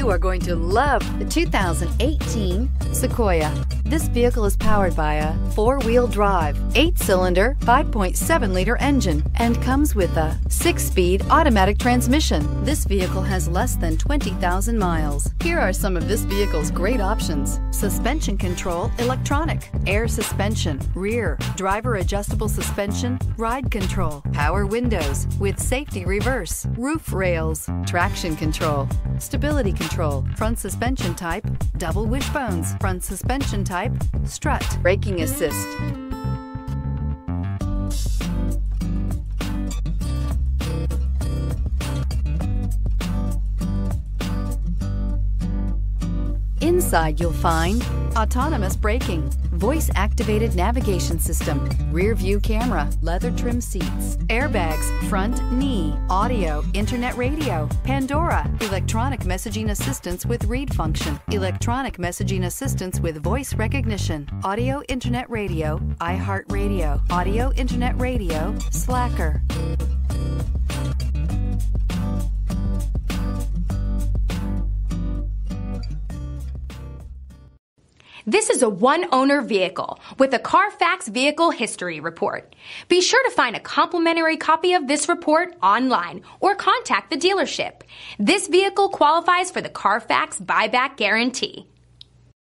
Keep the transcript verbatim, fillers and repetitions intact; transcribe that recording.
You are going to love the two thousand eighteen Sequoia. This vehicle is powered by a four-wheel drive, eight-cylinder, five point seven liter engine and comes with a six-speed automatic transmission. This vehicle has less than twenty thousand miles. Here are some of this vehicle's great options: suspension control, electronic, air suspension, rear, driver adjustable suspension, ride control, power windows with safety reverse, roof rails, traction control, stability control, front suspension type, double wishbones, front suspension type, strut, braking assist. Inside you'll find autonomous braking, voice-activated navigation system, rear view camera, leather trim seats, airbags, front knee, audio, internet radio, Pandora, electronic messaging assistance with read function, electronic messaging assistance with voice recognition, audio internet radio, iHeartRadio, audio internet radio, Slacker. This is a one-owner vehicle with a Carfax Vehicle History Report. Be sure to find a complimentary copy of this report online or contact the dealership. This vehicle qualifies for the Carfax Buyback Guarantee.